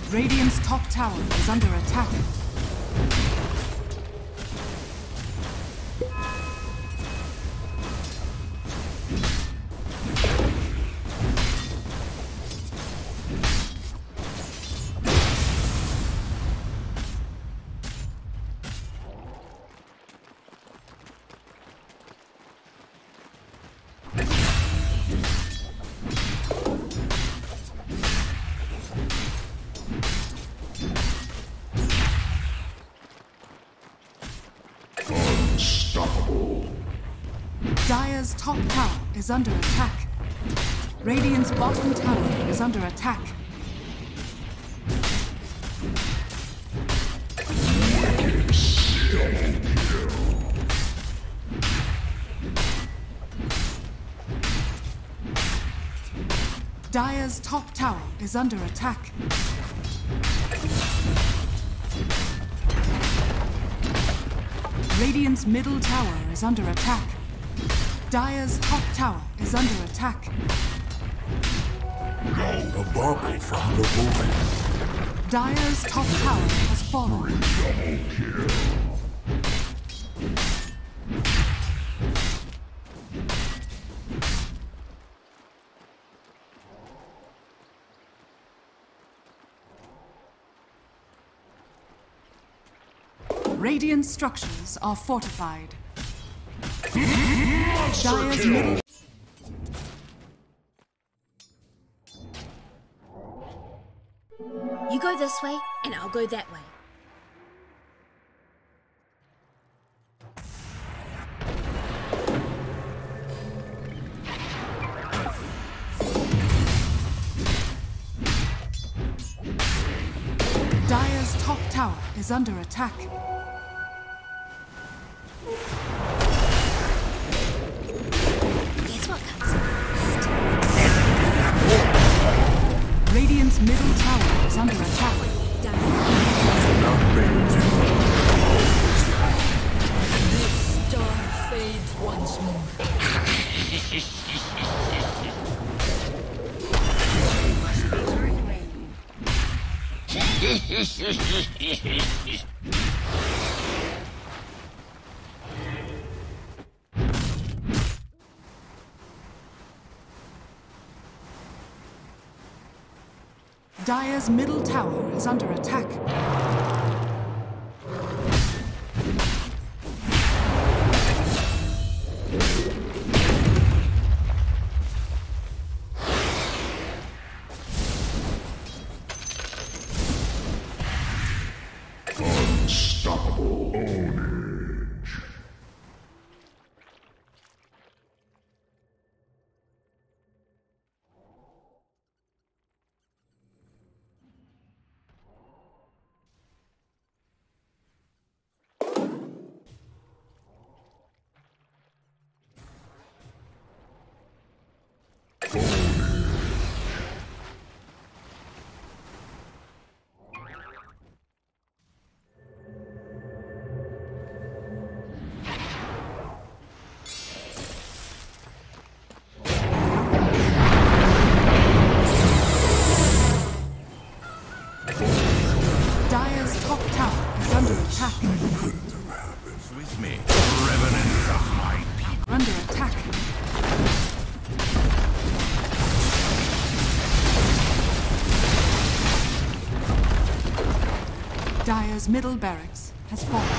Radiant's top tower is under attack. Dire's top tower is under attack. Radiant's bottom tower is under attack. Dire's top tower is under attack. Radiant's middle tower is under attack. Dire's top tower is under attack. A bubble from the void. Dire's top tower has fallen. Double kill. Radiant structures are fortified. Dire's middle. You go this way, and I'll go that way. Dire's top tower is under attack. Guess what comes first? Radiant's middle tower is under attack. Not ready to. This star fades once more. Dire's middle tower is under attack. Unstoppable ownage. Dire's top tower is under attack. Couldn't have happened. With me, revenant of my people. Under attack. Dire's middle barracks has fallen.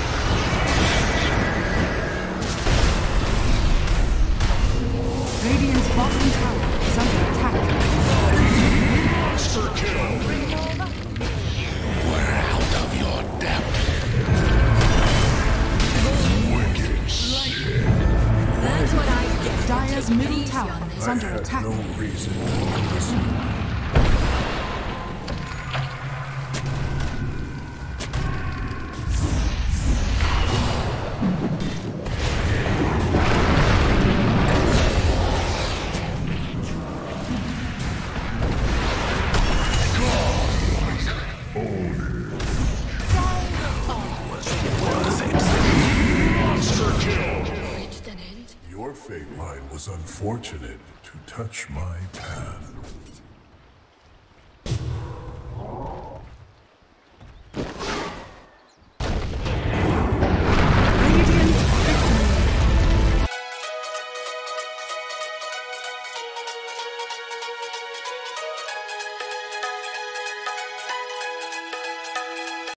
Radiant's bottom tower is under attack. Monster kill. We're out of your depth. Wicked shit. That's what I get. Dire's middle tower is I under had attack. no reason to listen. Your fate line was unfortunate to touch my path.